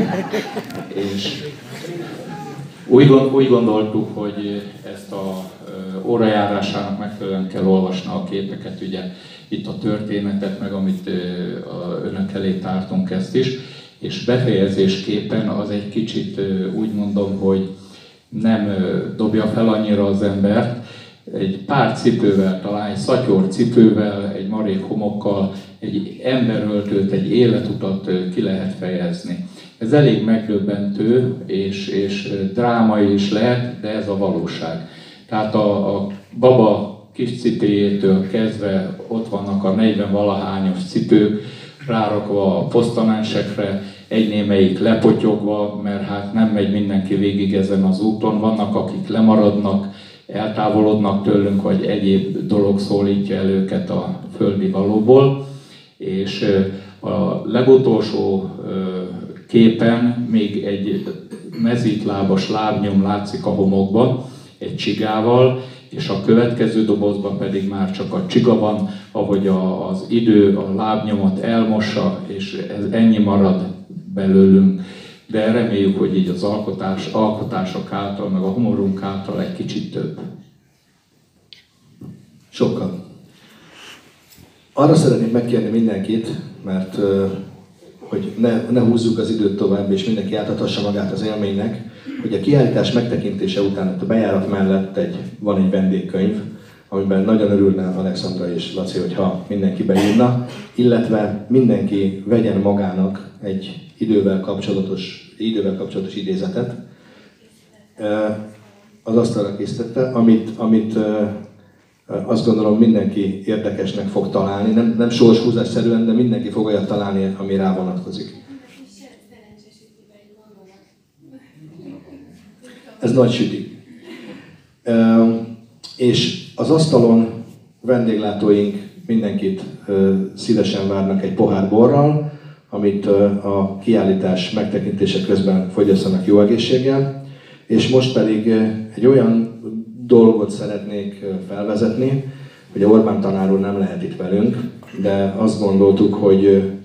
És úgy gondoltuk, hogy ezt a órajárásának megfelelően kell olvasni a képeket, ugye itt a történetet, meg amit önök elé tártunk ezt is, és befejezésképpen az egy kicsit úgy mondom, hogy nem dobja fel annyira az embert, egy pár cipővel, talán egy szatyor cipővel, egy marék homokkal, egy emberöltőt, egy életutat ki lehet fejezni. Ez elég megdöbbentő és drámai is lehet, de ez a valóság. Tehát a baba kis cipéjétől kezdve ott vannak a 40-valahányos cipők, rárakva a posztanásekre, egy némelyik lepotyogva, mert hát nem megy mindenki végig ezen az úton, vannak akik lemaradnak, eltávolodnak tőlünk, vagy egyéb dolog szólítja el őket a földi valóból. És a legutolsó képen még egy mezítlábas lábnyom látszik a homokban, egy csigával, és a következő dobozban pedig már csak a csiga van, ahogy az idő a lábnyomot elmossa, és ez ennyi marad belőlünk. De reméljük, hogy így az alkotások által, meg a humorunk által egy kicsit több. Sokkal. Arra szeretnék megkérni mindenkit, mert hogy ne húzzuk az időt tovább, és mindenki átadhassa magát az élménynek, hogy a kiállítás megtekintése után a bejárat mellett van egy vendégkönyv, amiben nagyon örülne Alexandra és Laci, hogyha mindenki beírna, illetve mindenki vegyen magának egy idővel kapcsolatos idézetet. Az asztalra készítette, amit azt gondolom mindenki érdekesnek fog találni, nem sorshúzásszerűen, de mindenki fog olyat találni, ami rá vonatkozik. Ez nagy süti. És az asztalon vendéglátóink mindenkit szívesen várnak egy pohár borral, amit a kiállítás megtekintése közben fogyasszanak jó egészséggel. És most pedig egy olyan dolgot szeretnék felvezetni, hogy Orbán tanár úr nem lehet itt velünk, de azt gondoltuk, hogy